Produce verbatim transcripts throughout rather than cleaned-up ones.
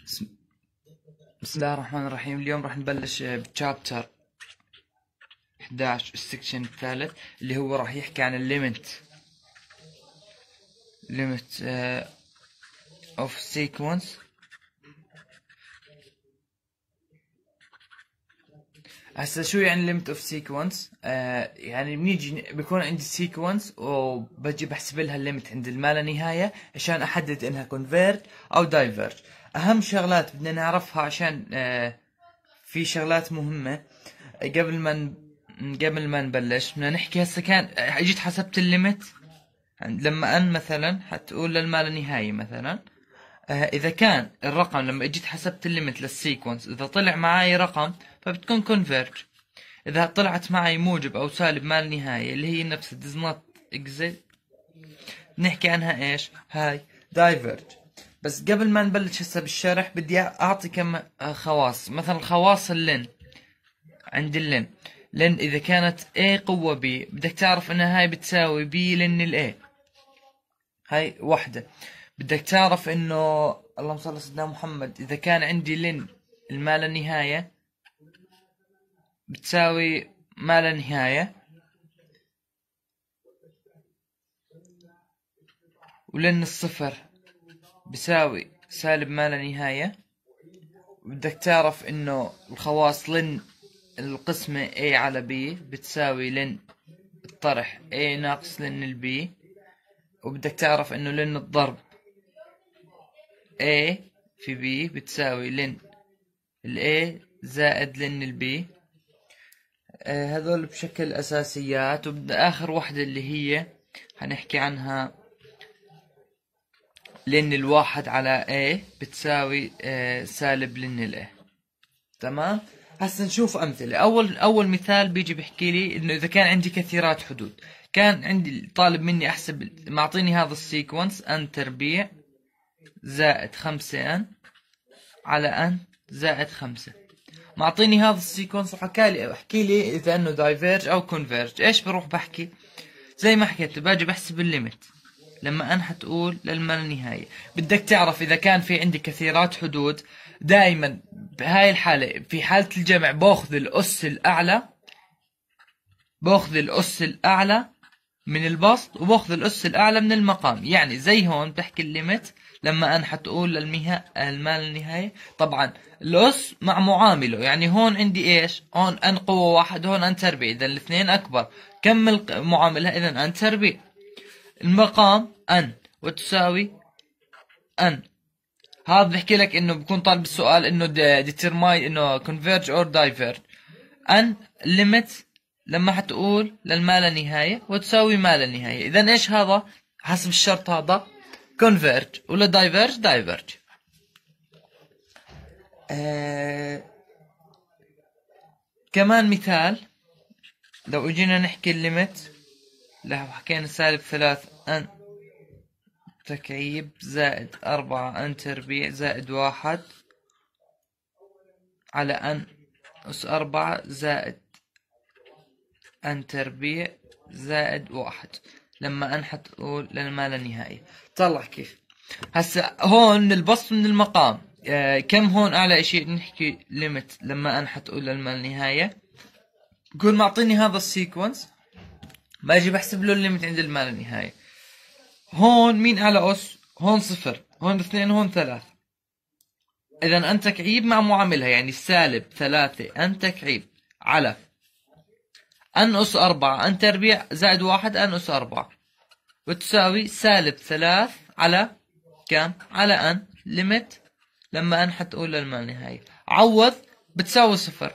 بسم بسم الله الرحمن الرحيم. اليوم راح نبلش بشابتر احد عشر السكشن الثالث اللي هو راح يحكي عن الليمت ليمت اوف سيكونس. هسه شو يعني ليمت اوف سيكونس؟ يعني بنيجي بيكون عندي سيكونس وبجي بحسب لها الليمت عند الما لا نهايه عشان احدد انها كونفيرج او دايفيرج. اهم شغلات بدنا نعرفها عشان آه في شغلات مهمه قبل ما قبل ما نبلش. بدنا نحكي هسه كان اجيت حسبت الليمت لما ان مثلا حتقول للما لا نهايه مثلا. آه اذا كان الرقم لما اجيت حسبت الليمت للسيكونس اذا طلع معي رقم فبتكون كونفيرج. اذا طلعت معي موجب او سالب ما لا نهايه اللي هي نفس does not exist نحكي عنها ايش؟ هاي دايفيرج. بس قبل ما نبلش هسه بالشرح بدي اعطي كم خواص. مثلا خواص اللين. عند اللين لين اذا كانت A قوة B بدك تعرف انها هاي بتساوي B لين ال A. هاي وحدة. بدك تعرف انه اللهم صل على سيدنا محمد اذا كان عندي لين الما لا نهاية بتساوي ما لا نهاية ولين الصفر بساوي سالب ما لا نهاية. بدك تعرف انه الخواص لن القسمة A على B بتساوي لن الطرح A ناقص لن البي. وبدك تعرف انه لن الضرب A في B بتساوي لن ال A زائد لن البي. آه هذول بشكل اساسيات. وبدنا اخر وحدة اللي هي هنحكي عنها لن الواحد على A بتساوي آه سالب لن ال A. تمام. هسه نشوف امثله. اول اول مثال بيجي بيحكي لي انه اذا كان عندي كثيرات حدود. كان عندي طالب مني احسب معطيني هذا السيكونس ان تربيع زائد خمسة ان على ان زائد خمسة. معطيني هذا السيكونس وحكى لي احكي لي اذا انه دايفيرج او كونفيرج. ايش بروح بحكي؟ زي ما حكيت باجي بحسب الليمت لما ان حتقول للما لا نهايه. بدك تعرف اذا كان في عندي كثيرات حدود دائما بهاي الحالة في حالة الجمع باخذ الأس الأعلى باخذ الأس الأعلى من البسط وباخذ الأس الأعلى من المقام. يعني زي هون بحكي الليمت لما أن حتقول للمها المال النهاية. طبعا الأس مع معامله. يعني هون عندي إيش؟ هون أن قوة واحد هون أن تربيع إذا الاثنين أكبر. كم معاملها؟ إذا أن تربيع. المقام أن وتساوي أن. هذا بحكي لك انه بكون طالب السؤال انه ديترماين انه كونفيرج اور دايفيرج. ان ليميت لما حتقول للما لا نهايه وتساوي ما لا نهايه. اذا ايش هذا حسب الشرط هذا؟ كونفيرج. ولا دايفيرج دايفيرج. آه... كمان مثال لو اجينا نحكي الليميت لو حكينا سالب ثلاث ان تكعيب زائد أربعة أن تربيع زائد واحد على أن أس أربعة زائد أن تربيع زائد واحد لما أن حتقول للما لا نهاية. طلع كيف. هسا هون البسط من المقام. آه كم هون أعلى شيء نحكي ليميت لما أن حتقول للما لا نهاية. يكون معطيني هذا السيكونس باجي بحسب له الليميت عند الما لا نهاية. هون مين أعلى أس؟ هون صفر هون اثنين هون ثلاث. إذا أن تكعيب مع معاملها يعني سالب ثلاثة أن تكعيب على أن أس أربعة أن تربيع زائد واحد أن أس أربعة وتساوي سالب ثلاث على كم؟ على أن ليميت لما أن حتقول للما نهاية. عوض بتساوي صفر.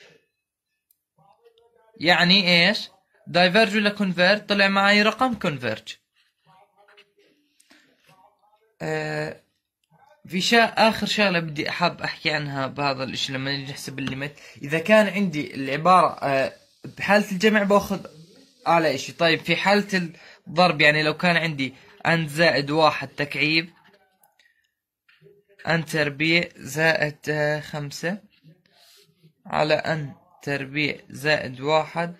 يعني إيش؟ دايفيرج ولا كونفيرج؟ طلع معي رقم كونفيرج. آه في شا آخر شغلة بدي أحب أحكي عنها بهذا الإشي لما نيجي نحسب الليميت. إذا كان عندي العبارة آه بحالة الجمع باخذ أعلى إشي. طيب في حالة الضرب يعني لو كان عندي أن زائد واحد تكعيب أن تربيع زائد آه خمسة على أن تربيع زائد واحد.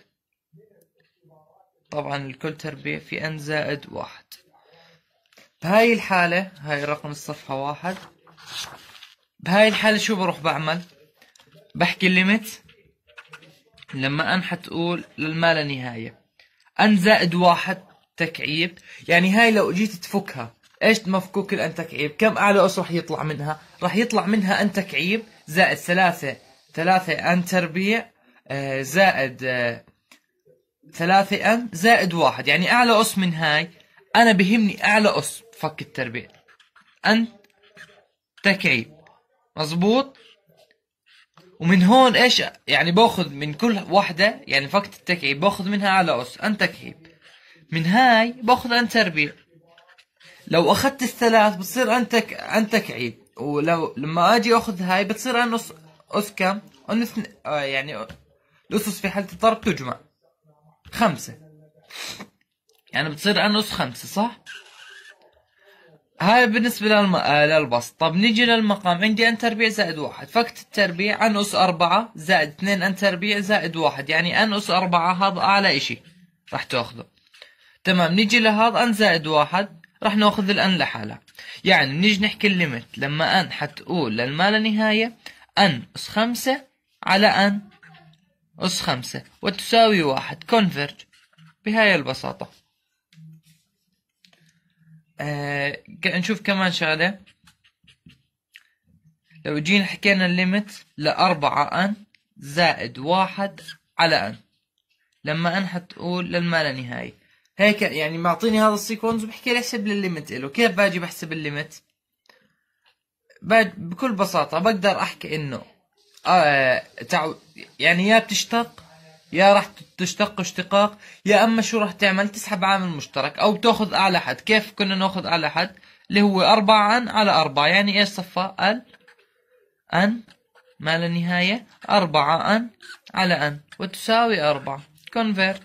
طبعا الكل تربيع في أن زائد واحد. بهاي الحالة هاي رقم الصفحة واحد بهاي الحالة شو بروح بعمل؟ بحكي الليمت لما ان حتقول للما لا نهاية ان زائد واحد تكعيب. يعني هاي لو جيت تفكها ايش مفكوك الان تكعيب؟ كم اعلى اس راح يطلع منها؟ راح يطلع منها ان تكعيب زائد ثلاثة ثلاثة ان تربيع آه زائد آه ثلاثة ان زائد واحد. يعني اعلى اس من هاي انا بهمني اعلى اس فك التربيع ان تكعيب. مظبوط. ومن هون ايش يعني باخذ من كل واحدة يعني فكت التكعيب باخذ منها اعلى اس ان تكعيب. من هاي باخذ ان تربيع. لو اخذت الثلاث بتصير ان تك ان تكعيب. ولو لما اجي اخذ هاي بتصير ان اس اس كم؟ ان اثن... آه يعني الاسس في حالة الضرب تجمع خمسة. يعني بتصير ان اس خمسة صح؟ هاي بالنسبة للم... آه للبسط. طب نيجي للمقام. عندي ان تربيع زائد واحد. فكت التربيع ان اس اربعة زائد اثنين ان تربيع زائد واحد. يعني ان اس اربعة هذا اعلى اشي راح تاخذه. تمام. نيجي لهذا ان زائد واحد راح ناخذ الان لحالها. يعني نيجي نحكي الليمت لما ان حتقول للما لا نهاية ان اس خمسة على ان اس خمسة وتساوي واحد. كونفرج بهاي البساطة. آه نشوف كمان شغلة. لو جينا حكينا الليمت لأربعة ان زائد واحد على ان لما ان حتقول للما لا نهاية. هيك يعني معطيني هذا السيكونس وبحكي لي احسب لي الليمت له. كيف باجي بحسب الليمت؟ بكل بساطة بقدر احكي انه آه تعو يعني يا بتشتق يا راح تشتق اشتقاق، يا اما شو راح تعمل؟ تسحب عامل مشترك او بتاخذ اعلى حد. كيف كنا ناخذ اعلى حد؟ اللي هو أربعة ان على أربعة. يعني ايش صفى؟ ال ان ما لا نهاية أربعة ان على ان وتساوي أربعة. كونفيرت.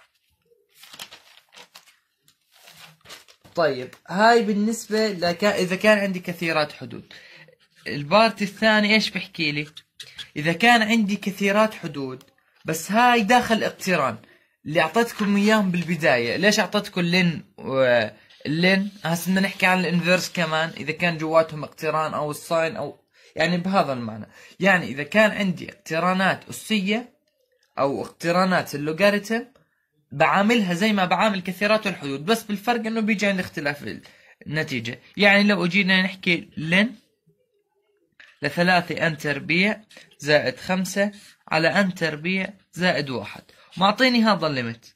طيب هاي بالنسبة لك إذا كان عندي كثيرات حدود. البارت الثاني إيش بحكي لي؟ إذا كان عندي كثيرات حدود بس هاي داخل اقتران اللي أعطيتكم إياهم بالبداية. ليش أعطيتكم اللين واللين؟ هسه بدنا نحكي عن الانفيرس كمان إذا كان جواتهم اقتران أو الساين أو يعني بهذا المعنى. يعني إذا كان عندي اقترانات أسية أو اقترانات اللوغاريتم بعاملها زي ما بعامل كثيرات الحدود، بس بالفرق انه بيجي عند اختلاف النتيجة. يعني لو اجينا نحكي لن لثلاثة ان تربيع زائد خمسة على ان تربيع زائد واحد معطيني هذا الليمت.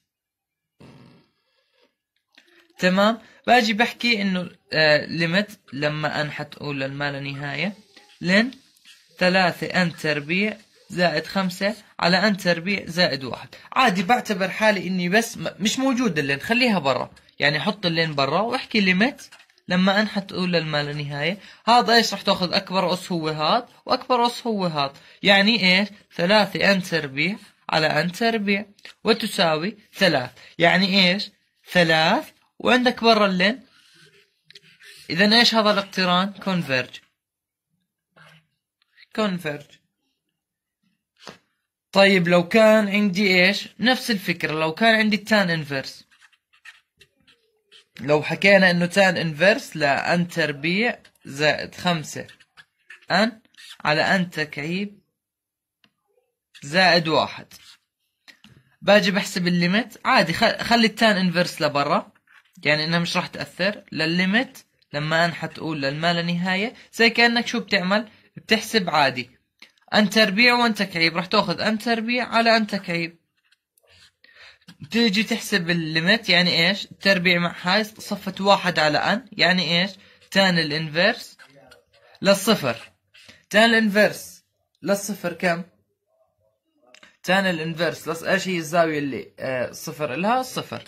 تمام. باجي بحكي انه آه ليمت لما ان حتقول للما لا نهاية لن ثلاثة ان تربيع زائد خمسة على ان تربيع زائد واحد. عادي بعتبر حالي اني بس مش موجود اللين، خليها برا. يعني حط اللين برا واحكي ليمت لما ان حتقول للما لا نهاية. هذا ايش راح تاخذ؟ اكبر اس هو هذا واكبر اس هو هذا. يعني ايش؟ ثلاثة ان تربيع على ان تربيع وتساوي ثلاث. يعني ايش؟ ثلاث وعندك برا اللين. اذا ايش هذا الاقتران؟ كونفيرج. كونفيرج. طيب لو كان عندي ايش؟ نفس الفكرة. لو كان عندي تان انفرس. لو حكينا انه تان انفرس لان تربيع زائد خمسة ان على ان تكعيب زائد واحد. باجي بحسب الليمت عادي. خلي التان انفرس لبرا يعني انها مش راح تأثر. للليمت لما ان حتقول للما لا نهاية زي كأنك شو بتعمل؟ بتحسب عادي ان تربيع وان تكعيب. راح تاخذ ان تربيع على ان تكعيب. تيجي تحسب الليمت. يعني ايش؟ التربيع مع هاي صفت واحد على ان. يعني ايش؟ تان الانفرس للصفر. تان الانفرس للصفر كم؟ تان الانفرس لص... ايش هي الزاوية اللي آه صفر لها؟ الصفر.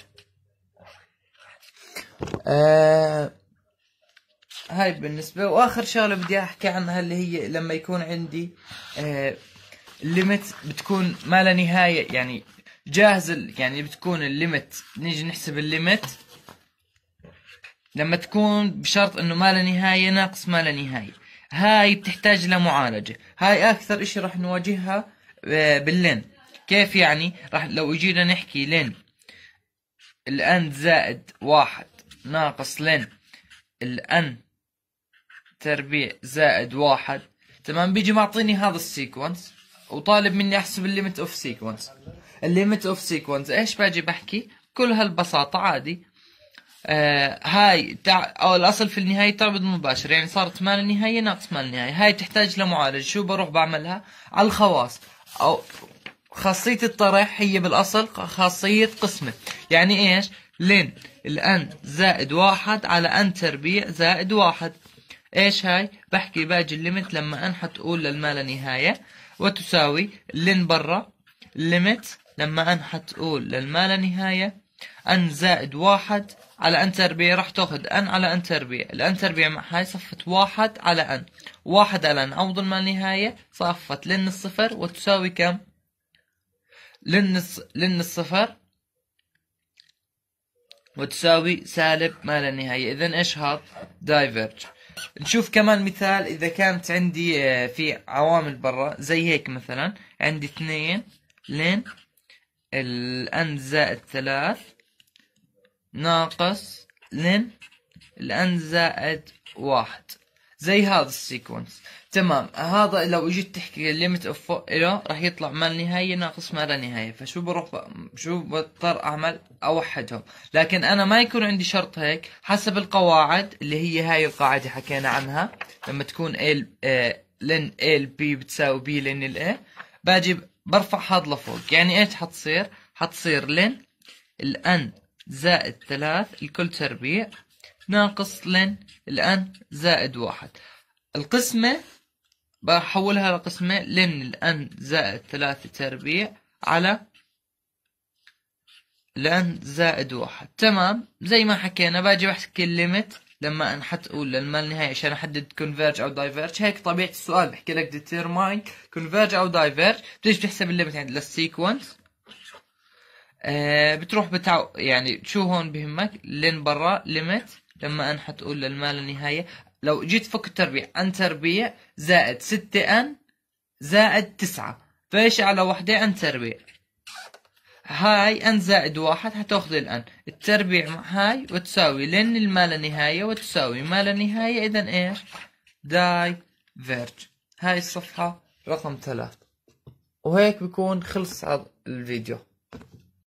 آه هاي بالنسبة. واخر شغلة بدي احكي عنها اللي هي لما يكون عندي آه الليمت بتكون ما لا نهاية. يعني جاهز يعني بتكون الليمت. نيجي نحسب الليمت لما تكون بشرط انه ما لا نهاية ناقص ما لا نهاية. هاي بتحتاج لمعالجة. هاي اكثر اشي راح نواجهها باللين. كيف يعني؟ راح لو اجينا نحكي لين الان زائد واحد ناقص لين الان تربيع زائد واحد. تمام. بيجي معطيني هذا السيكونس وطالب مني احسب الليمت اوف سيكونس. الليمت اوف سيكونس ايش باجي بحكي؟ كل هالبساطة عادي. آه هاي تع... او الاصل في النهاية تربط مباشر، يعني صارت مال النهاية ناقص مال النهاية. هاي تحتاج لمعالج. شو بروح بعملها؟ على الخواص او خاصية الطرح. هي بالاصل خاصية قسمة. يعني ايش؟ لين الان زائد واحد على ان تربيع زائد واحد. ايش هاي؟ بحكي باجي الليمت لما ان حتقول للما لا نهاية وتساوي لين برا ليميت لما ان حتقول للما لا نهاية ان زائد واحد على ان تربيع. راح تاخذ ان على ان تربيع. الان تربيع مع هاي صفت واحد على ان. واحد على ان عوض ما نهاية صفت لين الصفر وتساوي كم؟ لين الص... لين الصفر وتساوي سالب ما لا نهاية. اذا ايش هذا؟ دايفرج. نشوف كمان مثال. اذا كانت عندي في عوامل برا زي هيك، مثلا عندي اثنين لين الان زائد ثلاث ناقص لين الان زائد واحد، زي هذا السيكونس. تمام. هذا لو اجيت تحكي الليمت اوف له راح يطلع ما النهاية ناقص ما لا نهاية. فشو بروح ب... شو بضطر اعمل؟ اوحدهم. لكن انا ما يكون عندي شرط هيك. حسب القواعد اللي هي هاي القاعدة حكينا عنها، لما تكون ال آه لين ال بي بتساوي بي لين الاي، باجي برفع هذا لفوق. يعني ايش حتصير؟ حتصير لين الان زائد ثلاث الكل تربيع ناقص لين الان زائد واحد. القسمة بحولها لقسمة لين الان زائد ثلاثة تربيع على الان زائد واحد. تمام. زي ما حكينا باجي بحكي الليمت لما ان حتقول للما النهاية عشان احدد كونفيرج او دايفيرج. هيك طبيعة السؤال بحكي لك ديترماين كونفيرج او دايفيرج. بتيجي بتحسب الليمت عند للسيكونس. آه بتروح بتاع يعني شو هون بهمك؟ لين برا ليمت لما ان حتقول للما لا نهاية. لو جيت فك التربيع ان تربيع زائد ستة ان زائد تسعة، فايش على وحدة ان تربيع. هاي ان زائد واحد حتاخذ الان التربيع مع هاي وتساوي لين الما لا نهاية وتساوي ما لا نهاية. اذا ايش؟ دايفيرج. هاي الصفحة رقم ثلاث. وهيك بكون خلص الفيديو.